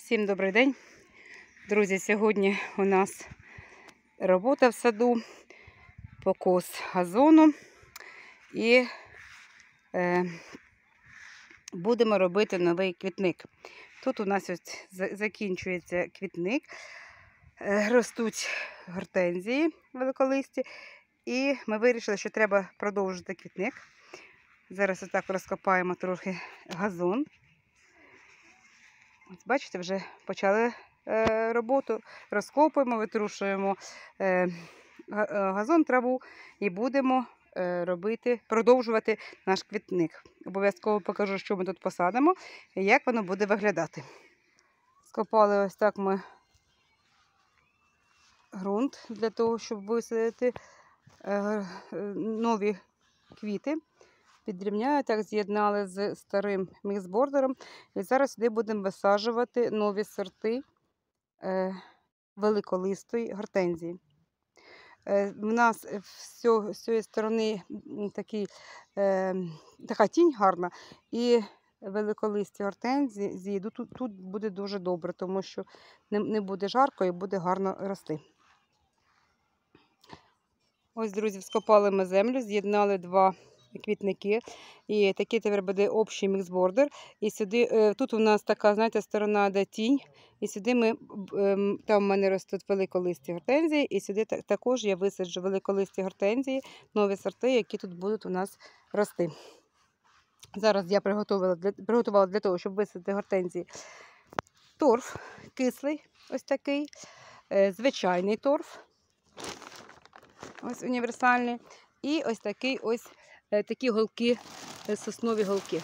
Всім добрий день, друзі. Сьогодні у нас робота в саду, покос газону і будемо робити новий квітник. Тут у нас ось закінчується квітник, ростуть гортензії великолисті, і ми вирішили, що треба продовжити квітник. Зараз отак розкопаємо трохи газон. Ось, бачите, вже почали роботу, розкопуємо, витрушуємо газон, траву і будемо продовжувати наш квітник. Обов'язково покажу, що ми тут посадимо і як воно буде виглядати. Скопали ось так ми ґрунт для того, щоб висадити нові квіти. Підрівняю, так з'єднали з старим міксбордером. І зараз сюди будемо висаджувати нові сорти великолистої гортензії. У нас з цієї сторони така тінь гарна, і великолисті гортензії тут буде дуже добре, тому що не буде жарко і буде гарно рости. Ось, друзі, вскопали ми землю, з'єднали два квітники, і такий тепер буде общий міксбордер. І сюди, тут у нас така, знаєте, сторона, де тінь, і сюди там в мене ростуть великолисті гортензії, і сюди також я висаджу великолисті гортензії, нові сорти, які тут будуть у нас рости. Зараз я приготувала для того, щоб висадити гортензії, торф кислий, ось такий, звичайний торф, ось універсальний, і ось такі голки, соснові голки.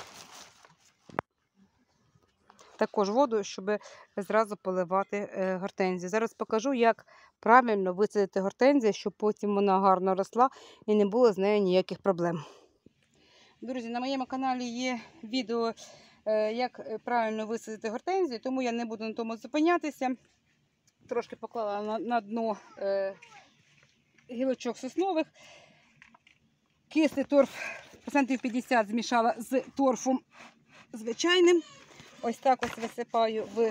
Також воду, щоб зразу поливати гортензію. Зараз покажу, як правильно висадити гортензію, щоб потім вона гарно росла і не було з нею ніяких проблем. Друзі, на моєму каналі є відео, як правильно висадити гортензію, тому я не буду на тому зупинятися. Трошки поклала на дно гілочок соснових. Кислий торф процентів 50 змішала з торфом звичайним. Ось так ось висипаю в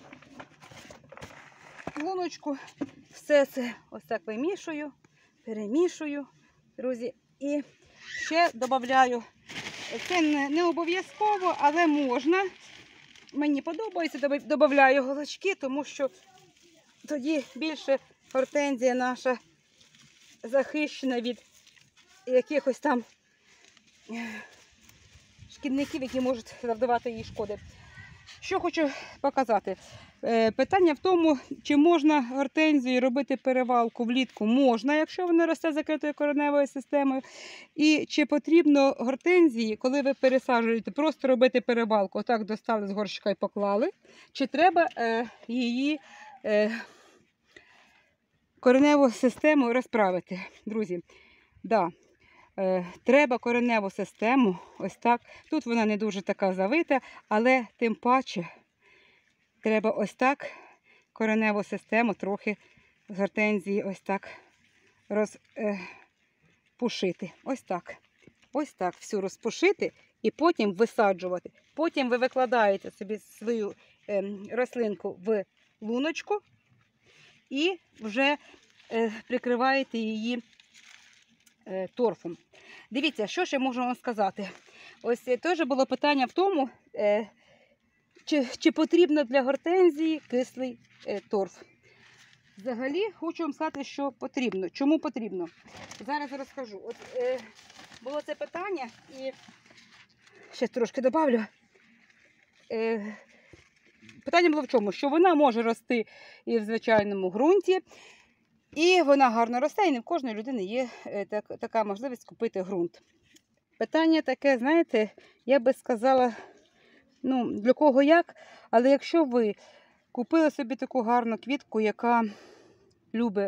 луночку. Все це ось так вимішую, перемішую, друзі. І ще додаю, це не обов'язково, але можна. Мені подобається, додаю голочки, тому що тоді більше гортензія наша захищена від якихось там шкідників, які можуть завдавати їй шкоди. Що хочу показати. Питання в тому, чи можна гортензію робити перевалку влітку. Можна, якщо вона росте закритою кореневою системою. І чи потрібно гортензії, коли ви пересаджуєте, просто робити перевалку. Отак достали з горщика і поклали. Чи треба її кореневу систему розправити. Друзі, да. Треба кореневу систему, ось так. Тут вона не дуже така завита, але тим паче треба ось так кореневу систему трохи з гортензії ось так розпушити. Ось так. Ось так всю розпушити і потім висаджувати. Потім ви викладаєте собі свою рослинку в луночку і вже прикриваєте її торфом. Дивіться, що ще можу вам сказати. Ось теж було питання в тому, чи потрібно для гортензії кислий торф. Взагалі, хочу вам сказати, що потрібно. Чому потрібно? Зараз розкажу. От було це питання, і ще трошки добавлю. Питання було в чому? Що вона може рости і в звичайному ґрунті, і вона гарно росте, і не в кожної людини є така можливість купити ґрунт. Питання таке, знаєте, я би сказала, для кого як, але якщо ви купили собі таку гарну квітку, яка любить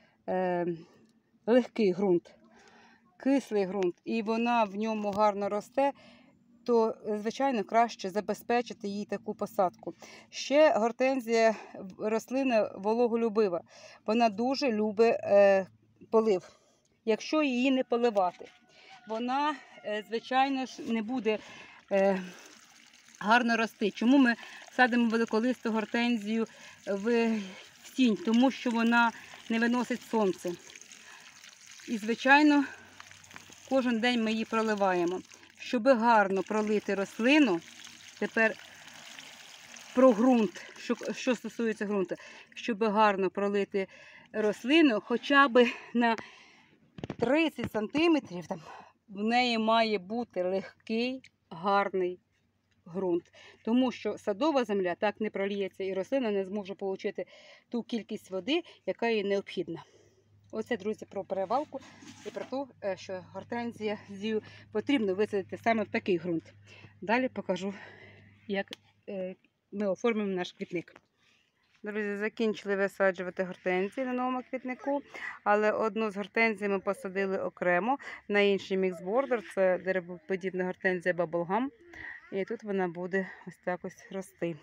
легкий ґрунт, кислий ґрунт, і вона в ньому гарно росте, то, звичайно, краще забезпечити їй таку посадку. Ще гортензія рослина вологолюбива. Вона дуже любить полив. Якщо її не поливати, вона, звичайно ж, не буде гарно рости. Чому ми садимо великолисту гортензію в тінь, тому що вона не виносить сонце. І, звичайно, кожен день ми її проливаємо. Щоб гарно пролити рослину, тепер про ґрунт, що стосується ґрунту, щоб гарно пролити рослину, хоча б на 30 см, в неї має бути легкий, гарний ґрунт. Тому що садова земля так не проліється і рослина не зможе отримати ту кількість води, яка їй необхідна. Оце, друзі, про перевалку і про те, що гортензію потрібно висадити саме в такий ґрунт. Далі покажу, як ми оформимо наш квітник. Друзі, закінчили висаджувати гортензії на новому квітнику, але одну з гортензій ми посадили окремо на інший міксбордер. Це деревоподібна гортензія Bubblegum. І тут вона буде ось так ось рости.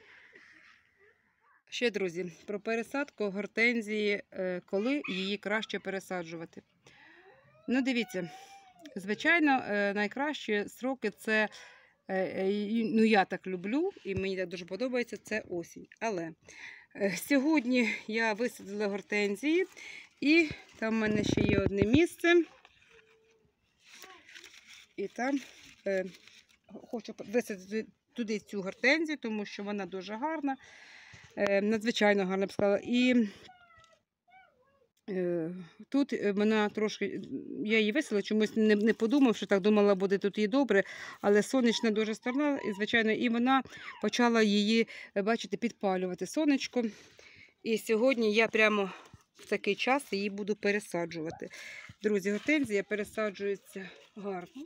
Ще, друзі, про пересадку гортензії, коли її краще пересаджувати. Ну, дивіться, звичайно, найкращі сроки це, ну, я так люблю, і мені так дуже подобається, це осінь. Але сьогодні я висадила гортензії, і там в мене ще є одне місце. І там хочу висадити туди цю гортензію, тому що вона дуже гарна. Надзвичайно гарно, б сказала. І тут вона трошки, я її висила, чомусь не подумав, що так думала, буде тут і добре, але сонячна дуже сторона, і, звичайно, і вона почала її, бачите, підпалювати сонечко. І сьогодні я прямо в такий час її буду пересаджувати. Друзі, гортензія пересаджується гарно.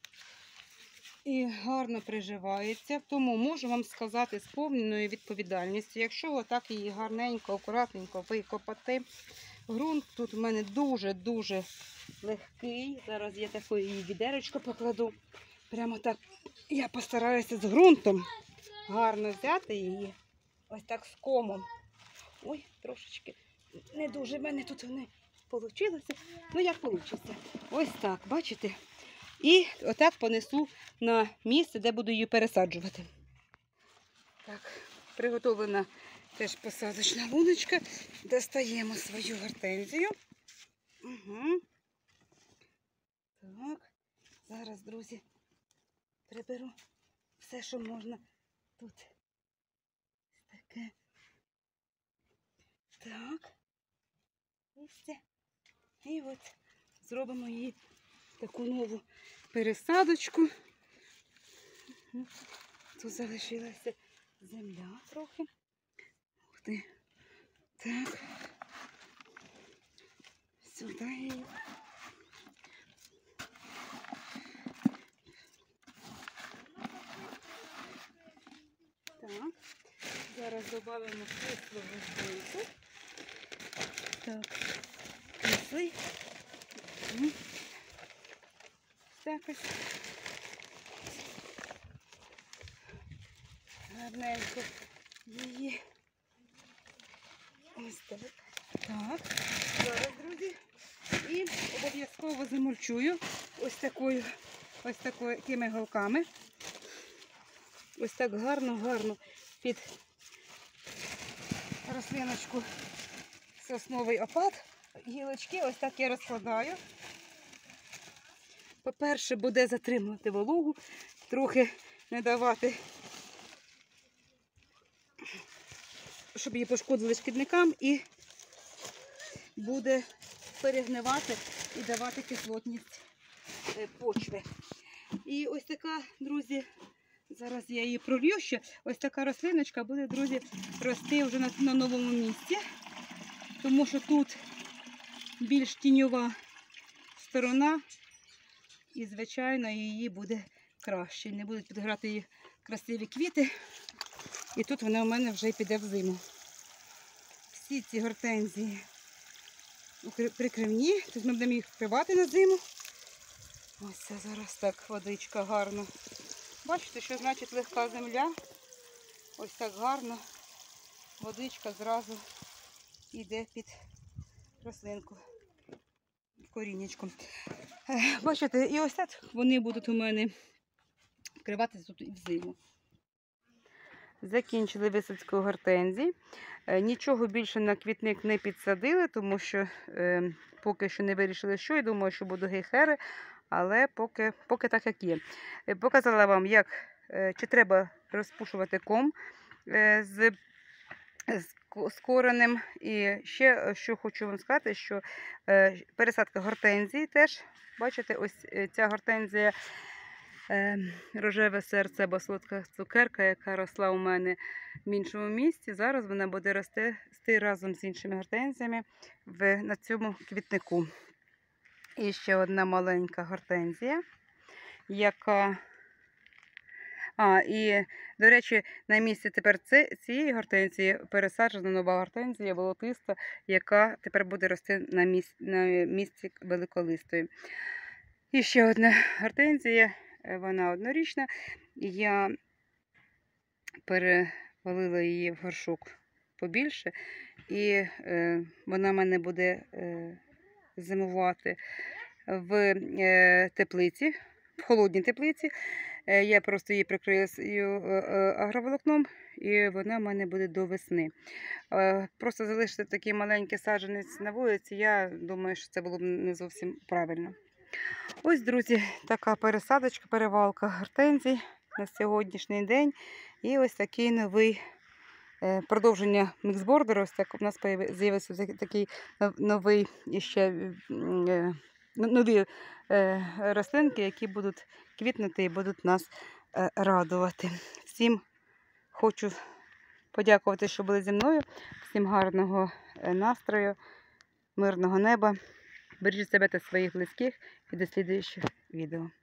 І гарно приживається, тому можу вам сказати з повною відповідальністю, якщо отак її гарненько, акуратненько викопати. Ґрунт тут в мене дуже-дуже легкий. Зараз я таке її відеречко покладу. Прямо так я постараюся з ґрунтом гарно взяти її. Ось так з комом. Ой, трошечки не дуже в мене тут не вийшло. Ну як вийде. Ось так, бачите? І отак понесу на місце, де буду її пересаджувати. Так, приготовлена теж посадочна луночка. Достаємо свою гортензію. Угу. Так, зараз, друзі, приберу все, що можна тут. Таке. Так. І все. І от зробимо її таку нову пересадочку. Тут залишилася земля трохи. Ух ти. Так. Сюди її. Так. Зараз додамо кислу рослинку. Так. Кислий. Так ось. Гарненько її. Ось так. Так. Зараз, друзі. І обов'язково замульчую ось такими голками. Ось так гарно під рослиночку сосновий опад. Гілочки ось так я розкладаю. По-перше, буде затримувати вологу, трохи не давати, щоб її пошкодили шкідникам, і буде перегнивати і давати кислотність почви. І ось така, друзі, зараз я її пролью ще, ось така рослиночка буде, друзі, рости вже на новому місці, тому що тут більш тіньова сторона, і, звичайно, її буде краще. Не будуть підграти її красиві квіти. І тут вона у мене вже піде в зиму. Всі ці гортензії прикривні. Тут ми будемо їх вкривати на зиму. Ось це зараз так водичка гарно. Бачите, що значить легка земля? Ось так гарно. Водичка зразу йде під рослинку. Корінечком. Бачите, і ось так вони будуть у мене вкриватися тут і взиму. Закінчили висадку гортензій. Нічого більше на квітник не підсадили, тому що поки що не вирішили, що. Я думаю, що будуть гейхери, але поки так, як є. Показала вам, чи треба розпушувати ком з коренем. І ще, що хочу вам сказати, що пересадка гортензії теж, бачите, ось ця гортензія рожеве серце або солодка цукерка, яка росла у мене в іншому місці. Зараз вона буде рости разом з іншими гортензіями на цьому квітнику. І ще одна маленька гортензія, яка... І, до речі, на місці тепер цієї гортензії пересаджена нова гортензія волотиста, яка тепер буде рости на місці великолистої. І ще одна гортензія, вона однорічна. Я перевалила її в горшок побільше, і вона в мене буде зимувати в теплиці, в холодній теплиці. Я просто її прикрию агроволокном, і вона в мене буде до весни. Просто залишити такий маленький саджанець на вулиці, я думаю, що це було б не зовсім правильно. Ось, друзі, така пересадочка, перевалка гортензій на сьогоднішній день. І ось такий новий продовження міксбордеру. Ось так у нас з'явився такий новий ще нові рослинки, які будуть квітнути і будуть нас радувати. Всім хочу подякувати, що були зі мною. Всім гарного настрою, мирного неба. Бережіть себе та своїх близьких і до слідуючих відео.